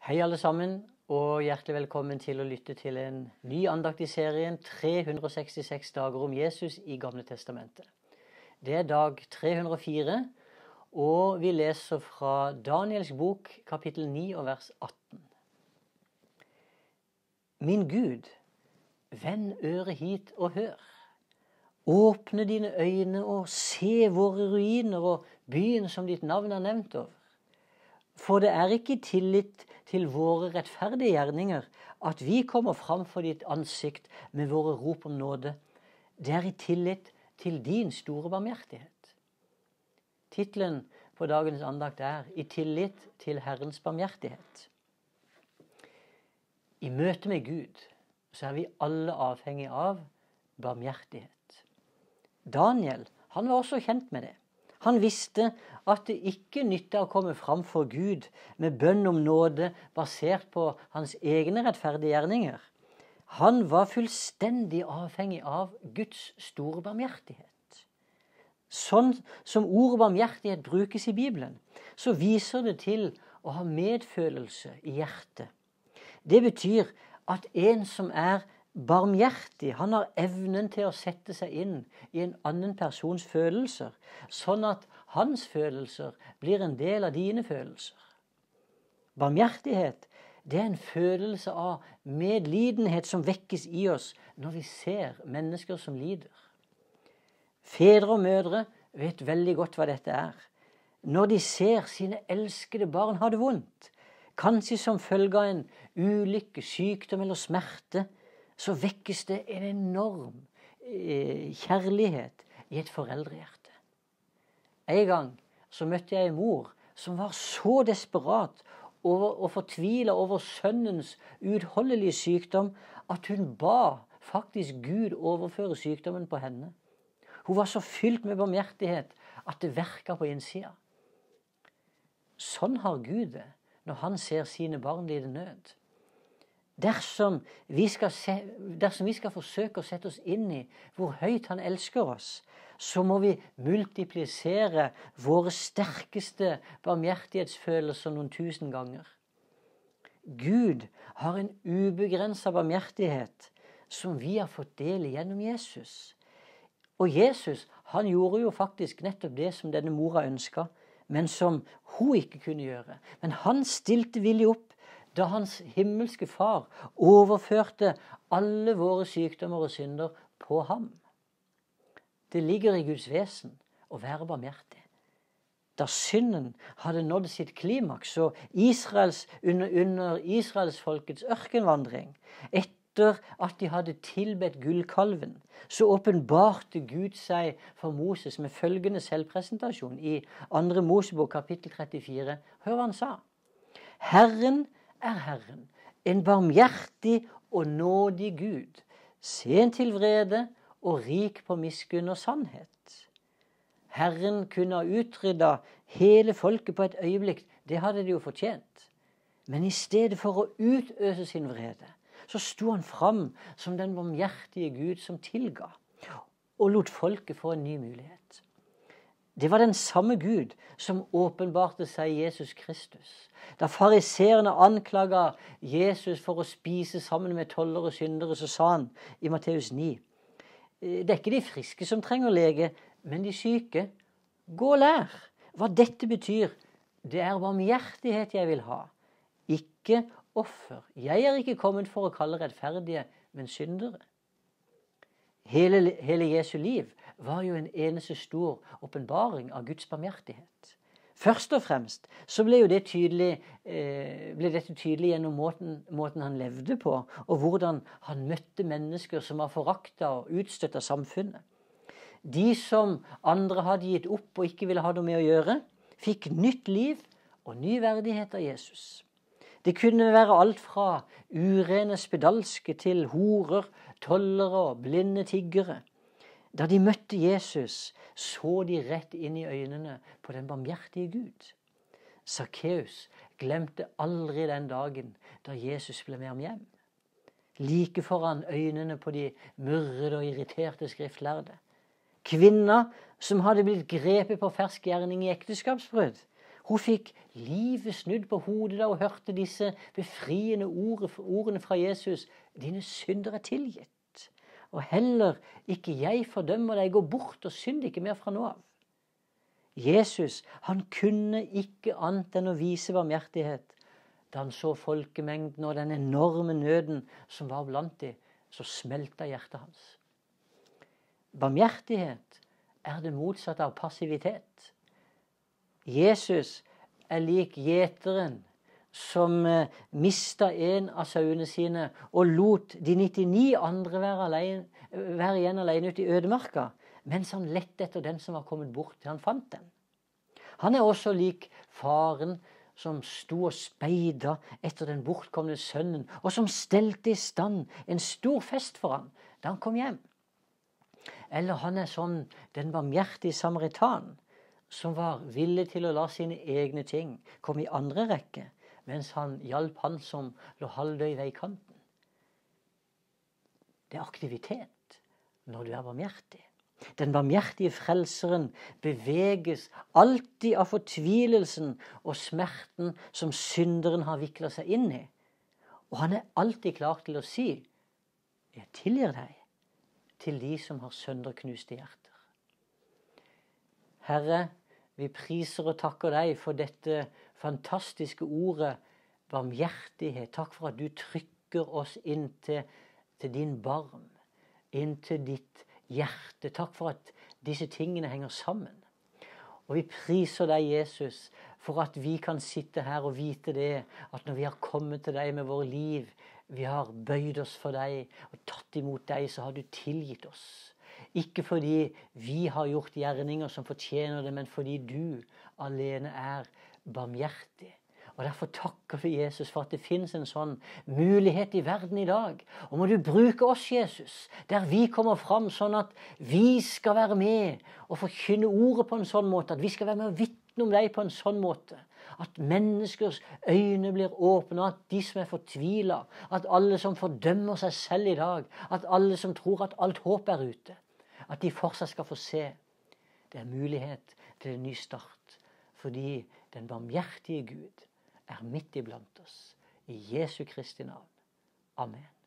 Hei alle sammen, og hjertelig velkommen til å lytte til en ny andakt i serien 366 dager om Jesus i Gamle Testamentet. Det er dag 304, og vi leser fra Daniels bok, kapittel 9 og vers 18. Min Gud, vend øret hit og hør. Åpne dine øyne og se våre ruiner og byen som ditt navn er nevnt over. For det er ikke tillit til våre rettferdige gjerninger at vi kommer fram for ditt ansikt med våre rop om nåde. Det er i tillit til din store barmhjertighet. Titlen på dagens andakt er I tillit til Herrens barmhjertighet. I møte med Gud så er vi alle avhengig av barmhjertighet. Daniel, han var også kjent med det. Han visste at det ikke nyttet å komme fram for Gud med bønn om nåde basert på hans egne rettferdige gjerninger. Han var fullstendig avhengig av Guds store barmhjertighet. Sånn som ordet barmhjertighet brukes i Bibelen, så viser det til å ha medfølelse i hjertet. Det betyr at en som er barmhjertig, han har evnen til å sette seg inn i en annen persons følelser, sånn at hans følelser blir en del av dine følelser. Barmhjertighet, det er en følelse av medlidenhet som vekkes i oss når vi ser mennesker som lider. Fedre og mødre vet veldig godt hva dette er. Når de ser sine elskede barn ha det vondt, kanskje som følge av en ulykke, sykdom eller smerte, så vekkes det en enorm kjærlighet i et foreldrehjerte. En gang så møtte jeg en mor som var så desperat og fortvilet over sønnens uutholdelige sykdom, at hun ba faktisk Gud overføre sykdommen på henne. Hun var så fylt med barmhjertighet at det virket på innsida. Sånn har Gud det når han ser sine barn lide nød. Dersom vi skal forsøke å sette oss inn i hvor høyt han elsker oss, så må vi multiplisere våre sterkeste barmhjertighetsfølelser noen 1000 ganger. Gud har en ubegrenset barmhjertighet som vi har fått del i gjennom Jesus. Og Jesus, han gjorde jo faktisk nettopp det som denne mora ønsket, men som hun ikke kunne gjøre. Men han stilte villig opp da hans himmelske far overførte alle våre sykdommer og synder på ham. Det ligger i Guds vesen å være barmhjertig. Da synden hadde nådd sitt klimaks, og under Israels folkets ørkenvandring, etter at de hadde tilbedt gullkalven, så åpenbarte Gud seg for Moses med følgende selvpresentasjon i 2. Mosebok kapittel 34. Hør hva han sa. Herren er Herren, en barmhjertig og nådig Gud, sen til vrede og rik på miskunn og sannhet. Herren kunne ha utryddet hele folket på et øyeblikk, det hadde de jo fortjent. Men i stedet for å utøse sin vrede, så sto han fram som den barmhjertige Gud som tilga, og lot folket få en ny mulighet. Det var den samme Gud som åpenbarte seg i Jesus Kristus. Da fariseerne anklaget Jesus for å spise sammen med tollere og syndere, så sa han i Matteus 9, det er ikke de friske som trenger lege, men de syke. Gå og lær hva dette betyr. Det er barmhjertighet jeg vil ha, ikke offer. Jeg er ikke kommet for å kalle rettferdige, men syndere. Hele Jesu liv var jo en eneste stor åpenbaring av Guds barmhjertighet. Først og fremst så ble dette tydelig gjennom måten han levde på, og hvordan han møtte mennesker som var foraktet og utstøtt av samfunnet. De som andre hadde gitt opp og ikke ville ha noe med å gjøre, fikk nytt liv og ny verdighet av Jesus. Det kunne være alt fra urene spedalske til horer, tollere og blinde tiggere. Da de møtte Jesus, så de rett inn i øynene på den barmhjertige Gud. Sakkeus glemte aldri den dagen da Jesus ble med ham hjem. Like foran øynene på de murrede og irriterte skriftlærde. Kvinna som hadde blitt grepet på fersk gjerning i ekteskapsbrudd, Hun fikk livet snudd på hodet da hun hørte disse befriende ordene fra Jesus. Dine synder er tilgitt. Og heller ikke jeg fordømmer deg, gå bort og synd ikke mer fra nå av. Jesus, han kunne ikke annet enn å vise barmhjertighet. Da han så folkemengden og den enorme nøden som var blant dem, så smelta hjertet hans. Barmhjertighet er det motsatte av passivitet. Jesus er lik gjeteren som mistet en av sauene sine og lot de 99 andre være igjen alene ute i ødemarka, mens han lette etter den som var kommet bort til han fant den. Han er også lik faren som sto og speida etter den bortkomne sønnen, og som stelte i stand en stor fest for ham da han kom hjem. Eller han er sånn den barmhjertige samaritan, som var villig til å la sine egne ting komme i andre rekke, mens han hjalp han som lå halvdød i veikanten. Det er aktivitet når du er barmhjertig. Den barmhjertige frelseren beveges alltid av fortvilelsen og smerten som synderen har viklet seg inn i. Og han er alltid klar til å si, jeg tilgir deg, til de som har sønderknuste hjerter. Herre, vi priser og takker deg for dette fantastiske ordet, barmhjertighet. Takk for at du trykker oss inn til din barm, inn til ditt hjerte. Takk for at disse tingene henger sammen. Og vi priser deg, Jesus, for at vi kan sitte her og vite det, at når vi har kommet til deg med våre liv, vi har bøyd oss for deg og tatt imot deg, så har du tilgitt oss. Ikke fordi vi har gjort gjerninger som fortjener det, men fordi du alene er barmhjertig. Og derfor takker vi Jesus for at det finnes en sånn mulighet i verden i dag. Og må du bruke oss, Jesus, der vi kommer fram, sånn at vi skal være med og forkynne ordet på en sånn måte, at vi skal være med og vitne om deg på en sånn måte, at menneskers øyne blir åpne, at de som er fortvilet, at alle som fordømmer seg selv i dag, at alle som tror at alt håp er ute, at de fortsatt skal få se. Det er mulighet til en ny start, fordi den barmhjertige Gud er midt iblant oss. I Jesu Kristi navn. Amen.